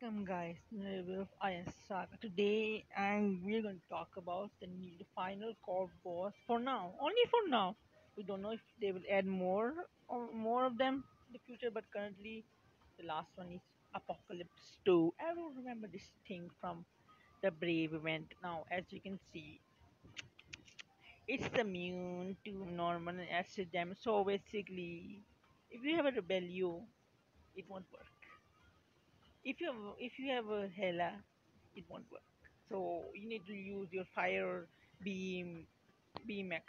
Welcome, guys, to the review of IS Saga. Today, we're going to talk about the final core boss. For now, only for now. We don't know if they will add more of them in the future, but currently, the last one is Apocalypse 2. Everyone remember this thing from the Brave event. Now, as you can see, it's immune to normal and acid damage. So basically, if you have a Rebellion, it won't work. If you have a Hela, it won't work. So you need to use your fire beam BMX.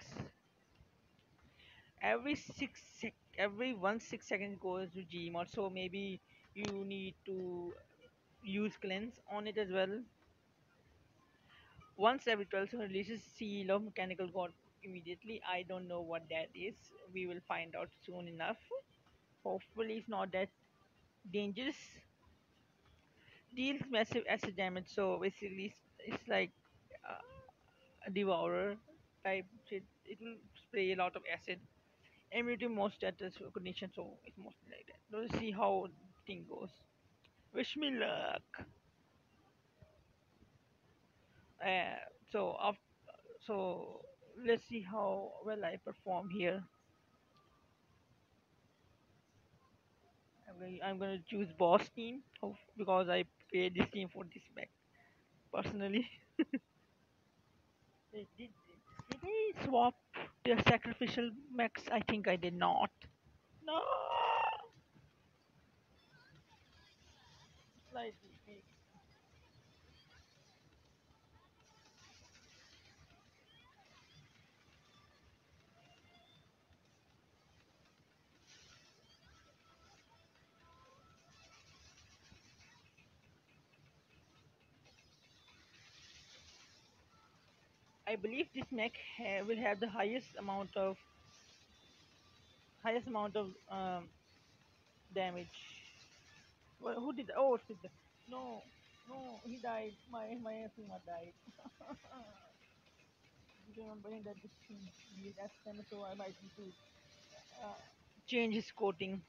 Every 1 6 seconds goes to Gmod. So maybe you need to use cleanse on it as well. Once every 12 seconds releases Seal of Mechanical God immediately. I don't know what that is. We will find out soon enough. Hopefully it's not that dangerous. Deals massive acid damage. So basically it's like a devourer type shit. It will spray a lot of acid. Immune to most status condition, so it's mostly like that. Let's see how thing goes. Wish me luck. Uh, so after, so let's see how well I perform here. I'm gonna choose boss team because I paid this team for this back personally. Did I swap the sacrificial max? I think I did not. No, slightly big. I believe this mech will have the highest amount of damage. Well, who did? Oh, it's no, no, he died. My Asuma died. Remembering that this thing is SM, so I might need to uh, change his coating.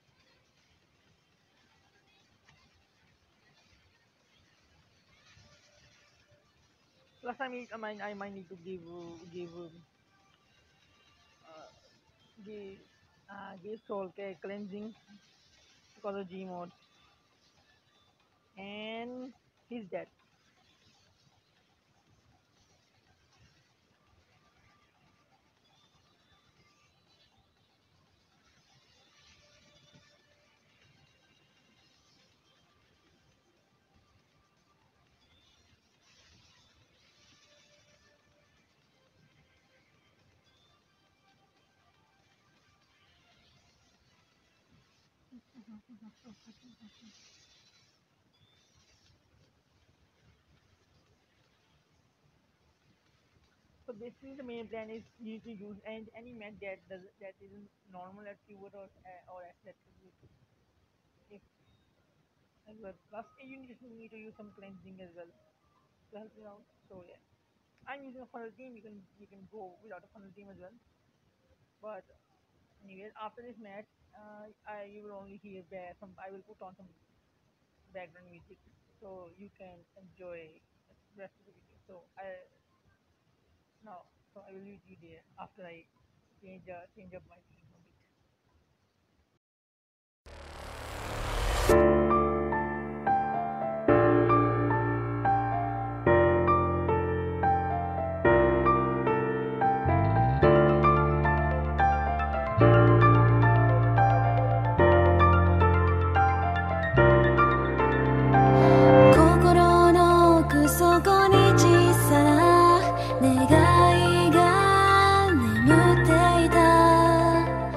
Plus, I might need to uh, give give soul care cleansing because of G mode, and he's dead. So basically, the main plan is you need to use any mech that isn't normal attribute or asset attribute. If as well. Plus, you need to use some cleansing as well to help you out. So yeah, I'm using a funnel team. You can go without a funnel team as well. But anyways, after this match, you will only hear some. I will put on some background music so you can enjoy the rest of the video. Now, so I will leave you there after I change up my team a bit. 心の奥底に小さな願いが眠っていた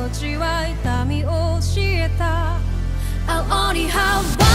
命は痛みを教えた青にハワイ